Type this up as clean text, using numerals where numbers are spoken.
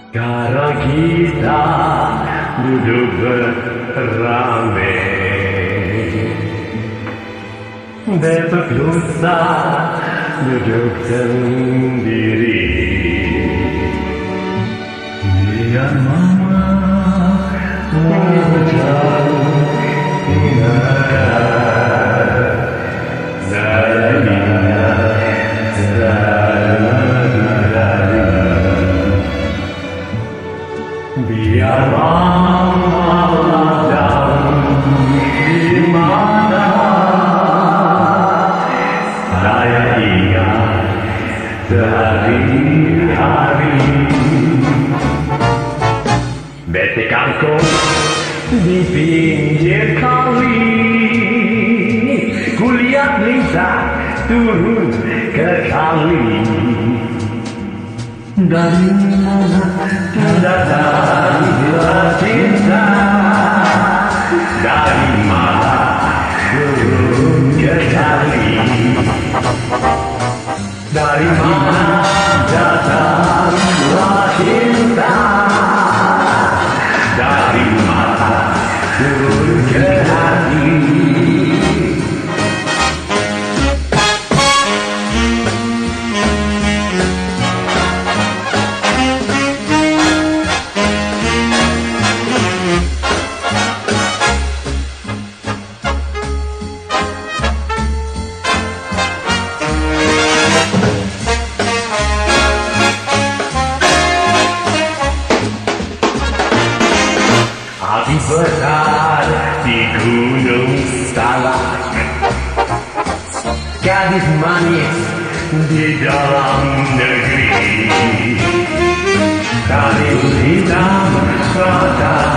Sekarang kita duduk beramai, besok lusa duduk sendiri. Biar mama jauh tinggalkan, saya ingat dari. Biar mama jauh di mana, saya ingat sehari-hari. Bete kangkung di pinggir kali, kulihat lincah turun ke kali. Dari mana datanglah cinta, dari mana turun ke kali. Dari mana datanglah cinta, dari mana turun ke hati. Hati besar di gunung Salak, gadis manis di dalam negeri, tali hitam rata